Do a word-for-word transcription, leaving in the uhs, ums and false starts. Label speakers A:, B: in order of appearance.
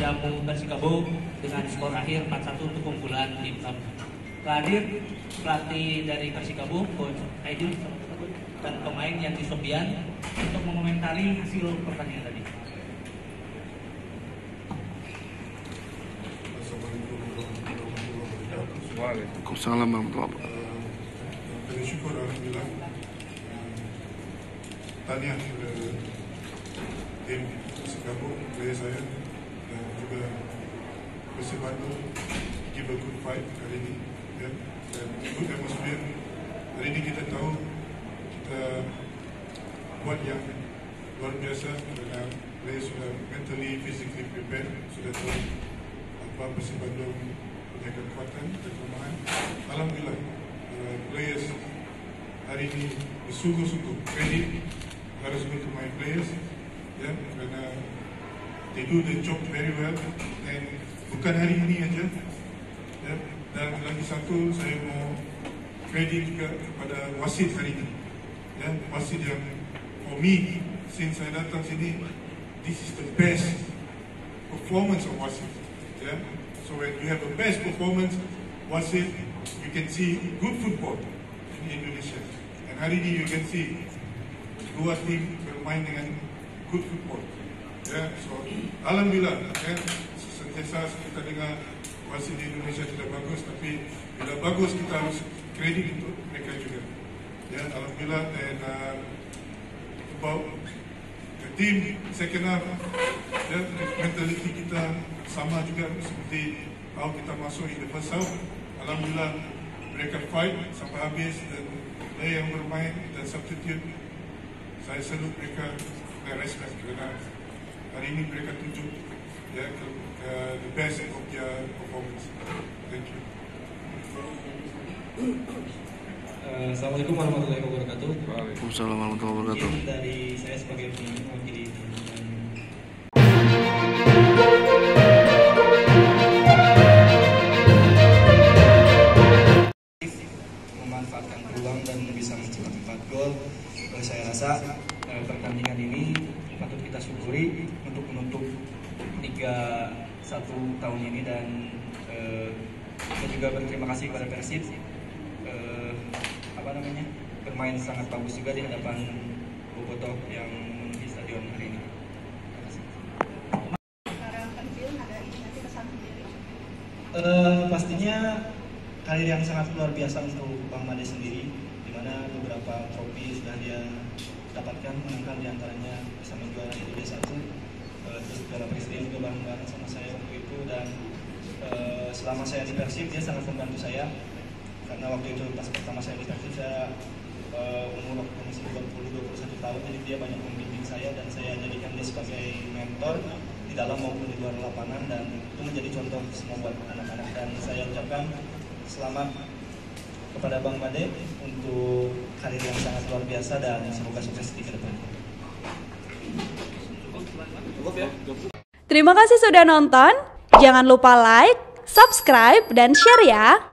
A: menjamu Persikabo dengan skor akhir empat satu untuk keunggulan tim kami. Hadir pelatih dari Persikabo, Coach Aidil, dan pemain Yanti Sofian untuk mengomentari hasil pertandingan tadi.
B: Waalaikumsalam warahmatullahi wabarakatuh.
C: Bersyukur alhamdulillah. Tanya kepada tim Persikabo, player saya dan juga Persib Bandung give a good fight hari ini, ya, dan good atmosphere. Hari ini kita tahu kita buat yang luar biasa kerana player sudah mentally, physically prepared, sudah tahu apa Persib Bandung punya kekuatan dan kelemahan. Alhamdulillah, uh, players hari ini bersungguh-sungguh. Kredit harus untuk my players, ya, kerana they do the job very well, and bukan hari ini aja, ya. Dan lagi satu, saya mau kredit juga kepada wasit hari ini, ya, wasit yang for me, since saya datang sini, this is the best performance of wasit, ya. So when you have the best performance wasit, you can see good football in Indonesia, and hari ini you can see dua tim bermain dengan good football, ya. So alhamdulillah, ya, sentiasa kita dengar wasit di Indonesia tidak bagus, tapi bila bagus kita harus kredit untuk mereka juga, ya. Alhamdulillah. Dan uh, about the team second half, ya, mentality kita sama juga seperti how kita masuk in the first half. Alhamdulillah mereka fight sampai habis, dan player yang bermain dan substitute, saya salute mereka dan respect kerana hari ini mereka tunjuk, ya, ke, ke the best of their performance. Thank you.
D: Uh, Assalamualaikum warahmatullahi wabarakatuh.
B: Waalaikumsalam warahmatullahi wabarakatuh.
D: Izin dari saya sebagai mewakili tim dan memanfaatkan peluang dan bisa mencetak empat gol. Saya rasa uh, pertandingan ini patut kita syukuri untuk menutup Liga satu tahun ini, dan uh, saya juga berterima kasih kepada Persib, uh, apa namanya, bermain sangat bagus juga di hadapan Bobotoh yang memenuhi stadion hari ini. Terima kasih. Uh, pastinya karir yang sangat luar biasa untuk Bang Made sendiri, di mana beberapa trofi sudah dia dapatkan, menangkan diantaranya bisa menjuara di Liga satu, uh, terus Piala Presiden juga bareng-bareng sama saya waktu itu, dan uh, selama saya di Persib dia sangat membantu saya, karena waktu itu pas pertama saya di Persib saya uh, umur waktu masih dua puluh dua puluh satu tahun, jadi dia banyak membimbing saya dan saya jadikan dia sebagai mentor di dalam maupun di luar lapangan, dan itu menjadi contoh semua buat anak-anak. Dan saya ucapkan selamat kepada Bang Made untuk karir yang sangat luar biasa dan semoga sukses di ke depan.
E: Terima kasih sudah nonton. Jangan lupa like, subscribe, dan share ya.